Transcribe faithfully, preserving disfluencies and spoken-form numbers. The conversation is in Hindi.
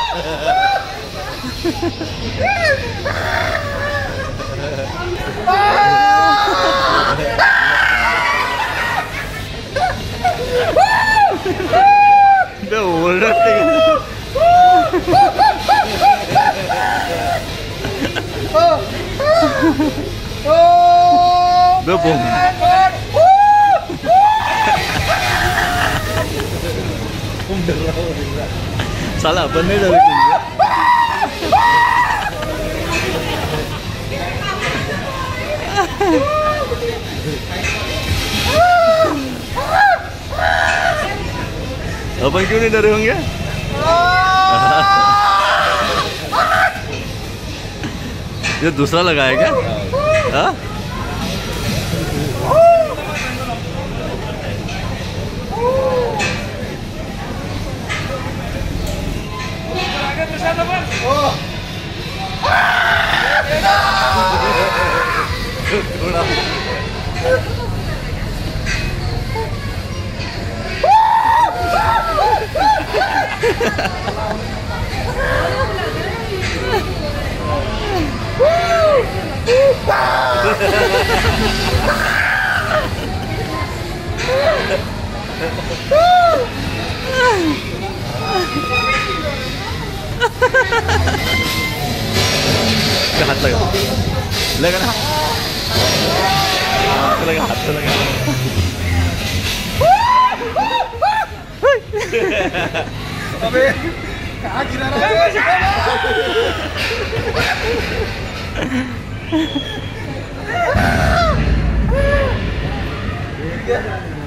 Udah udah udah bom. Salah bener dari gua. Apa क्यों नहीं डरे होंगे? ये दूसरा लगाया क्या? हाँ? थोड़ा हाथ लगा लगा ना लगा हाथ लगा अबे कहाँ गिरा रहा है?